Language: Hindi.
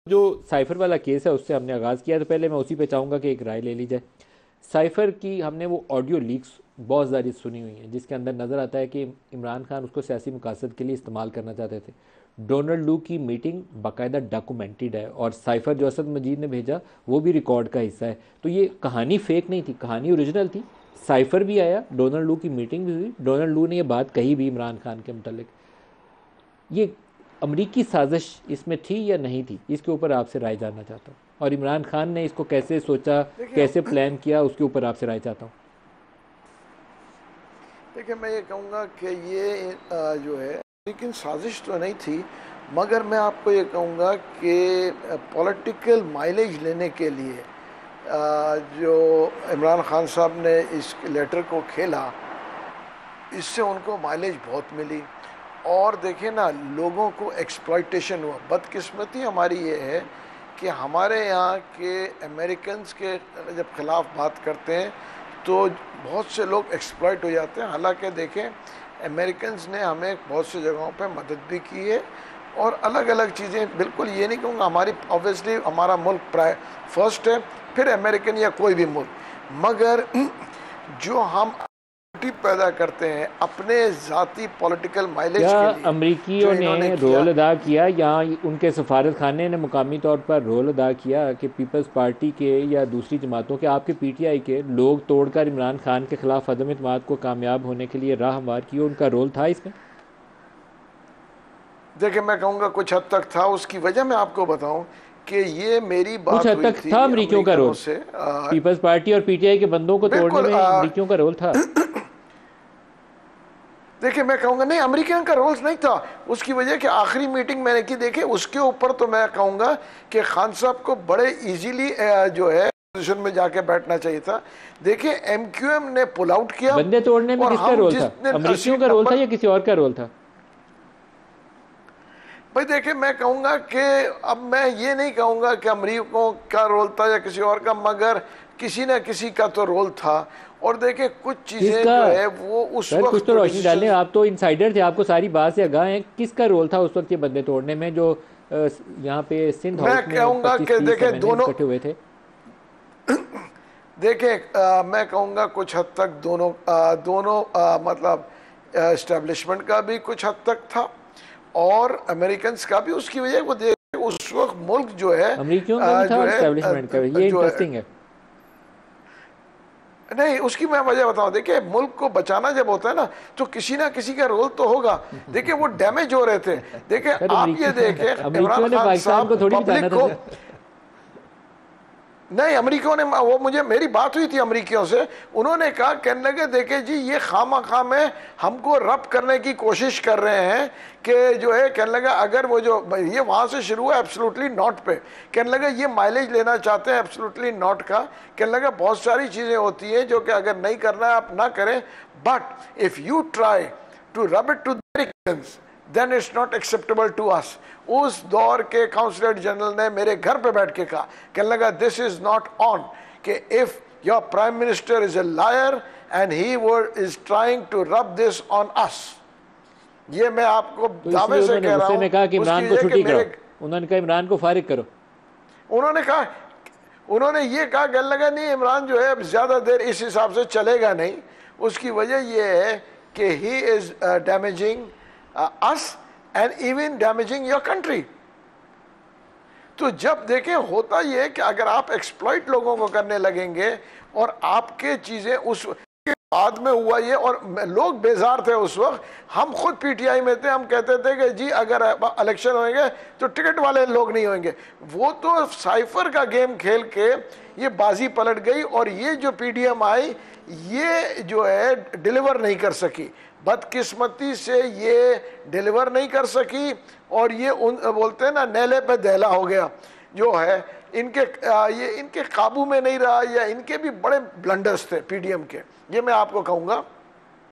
जो साइफर वाला केस है उससे हमने आगाज़ किया, तो पहले मैं उसी पे चाहूँगा कि एक राय ले ली जाए। साइफर की हमने वो ऑडियो लीक्स बहुत ज़्यादा सुनी हुई हैं जिसके अंदर नज़र आता है कि इमरान खान उसको सियासी मकासद के लिए इस्तेमाल करना चाहते थे। डोनाल्ड लू की मीटिंग बाकायदा डॉक्यूमेंटेड है और साइफर जो असद मजीद ने भेजा वो भी रिकॉर्ड का हिस्सा है। तो ये कहानी फेक नहीं थी, कहानी ओरिजिनल थी। साइफर भी आया, डोनाल्ड लू की मीटिंग भी हुई, डोनाल्ड लू ने ये बात कही भी इमरान खान के मतलब। ये अमरीकी साजिश इसमें थी या नहीं थी, इसके ऊपर आपसे राय जानना चाहता हूँ। और इमरान खान ने इसको कैसे सोचा, देखिए कैसे प्लान किया, उसके ऊपर आपसे राय चाहता हूँ। देखिए मैं ये कहूँगा कि ये जो है लेकिन साजिश तो नहीं थी, मगर मैं आपको ये कहूँगा कि पॉलिटिकल माइलेज लेने के लिए जो इमरान खान साहब ने इस लेटर को खेला, इससे उनको माइलेज बहुत मिली। और देखिए ना, लोगों को एक्सप्लॉइटेशन हुआ। बदकिस्मती हमारी ये है कि हमारे यहाँ के अमेरिकन्स के जब खिलाफ बात करते हैं तो बहुत से लोग एक्सप्लॉइट हो जाते हैं। हालांकि देखें, अमेरिकन्स ने हमें बहुत सी जगहों पे मदद भी की है और अलग अलग चीज़ें, बिल्कुल ये नहीं कहूँगा, हमारी ऑब्वियसली हमारा मुल्क फर्स्ट है, फिर अमेरिकन या कोई भी मुल्क, मगर जो हम पैदा करते हैं अपने ज़ाती पॉलिटिकल माइलेज क्या के लिए जो अमरीकियों इन्होंने ने किया। रोल अदा किया या उनके सफारत खाने ने मुकामी तौर पर रोल अदा किया कि पीपल्स पार्टी के या दूसरी जमातों के, आपके पीटीआई के लोग तोड़कर इमरान खान के खिलाफ अदम इत्मीनान को कामयाब होने के लिए राह हमवार किए, उनका रोल था इसमें? देखिए मैं कहूँगा कुछ हद तक था। उसकी वजह मैं आपको बताऊं कि ये मेरी कुछ बात हद हुई तक था थी अमरीकियों का अमेरिकनों रोल। से। पीपल्स पार्टी और पीटीआई के बंदों को तोड़ने बिल्कुल में अमरीकियों का रोल था। देखिए मैं कहूँगा नहीं, अमेरिकन का रोल नहीं था। उसकी वजह कि आखिरी मीटिंग मैंने की, देखिए उसके ऊपर तो मैं कहूँगा कि खान साहब को बड़े इजीली जो है पोजीशन में जाके बैठना चाहिए था। देखिए एमक्यूएम ने पुल आउट किया बंदे तोड़ने में और किसका हम रोल था? जिसने अमरीकियों सीट का रोल था नंबर, या किसी और का रोल था? भाई देखिए मैं कहूँगा कि अब मैं ये नहीं कहूँगा कि अमरीकियों का रोल था या किसी और का, मगर किसी न किसी का तो रोल था। और देखिए कुछ चीज़ें किसका? जो है वो उस सर कुछ वक्त तो जो रोशनी डालें, डिसीजन। आप तो इनसाइडर थे, आपको सारी बात से आगाह हैं। किसका रोल था उस वक्त ये बंदे तोड़ने में जो यहाँ पे सिंध मैं हाउस में कहूँगा पच्चीस कि तीस देखिए एम एन दोनों, इकट्ठे हुए थे? देखिए मैं कहूँगा कुछ हद तक दोनों मतलब इस्टेब्लिशमेंट का भी कुछ हद तक था और अमेरिकन का भी। उसकी वजह वो देख उस वक्त मुल्क जो है अमरीकियों का भी था जो और है इस्टेब्लिशमेंट का भी, ये जो है, इंटरेस्टिंग है। नहीं उसकी मैं वजह बताऊं। देखिए मुल्क को बचाना जब होता है ना तो किसी ना किसी का रोल तो होगा। देखिए वो डैमेज हो रहे थे। देखिए सर आप ये देखें, इमरान अमरीकियों ने खान पाकिस्तान को साहब थोड़ी बचाना पब्लिक था को, सर। नहीं अमेरिकियों ने, वो मुझे मेरी बात हुई थी अमेरिकियों से, उन्होंने कहा, कहने लगे देखे जी ये खामा खा में हमको रब करने की कोशिश कर रहे हैं कि जो है, कहने लगा अगर वो जो ये वहाँ से शुरू है एब्सोल्युटली नॉट पे, कहने लगा ये माइलेज लेना चाहते हैं एब्सोल्युटली नॉट का। कहने लगा बहुत सारी चीज़ें होती हैं जो कि अगर नहीं करना है आप ना करें, but if you try to rub it to then it's not acceptable to us. उस दौर के काउंसलर जनरल ने मेरे घर पे बैठ के कहा, कहने लगा दिस इज नॉट ऑन, कि if your prime minister is a liar and he is trying to rub this on us. ये मैं आपको तो दावे इसलिए से उन्होंने कह रहा गुस्से हूं। में कहा कि उसकी इमरान को वजह कि छुट्टी मेरे, कराओ, उन्होंने कहा इमरान को फारिग करो। उन्होंने कहा, उन्होंने ये कहा, कहने लगा नहीं इमरान जो है अब ज्यादा देर इस हिसाब से चलेगा नहीं। उसकी वजह यह है कि he is damaging us and even damaging your country. तो जब देखें होता यह है कि अगर आप एक्सप्लॉइट लोगों को करने लगेंगे और आपके चीजें उस बाद में हुआ ये, और लोग बेजार थे उस वक्त। हम खुद पीटीआई में थे, हम कहते थे कि जी अगर इलेक्शन होंगे तो टिकट वाले लोग नहीं होंगे। वो तो साइफर का गेम खेल के ये बाजी पलट गई और ये जो पीडीएम आई ये जो है डिलीवर नहीं कर सकी। बदकिस्मती से ये डिलीवर नहीं कर सकी और ये उन बोलते हैं ना नेले पे दहला हो गया जो है। इनके ये इनके काबू में नहीं रहा, या इनके भी बड़े ब्लंडर्स थे पीडीएम के, ये मैं आपको कहूँगा।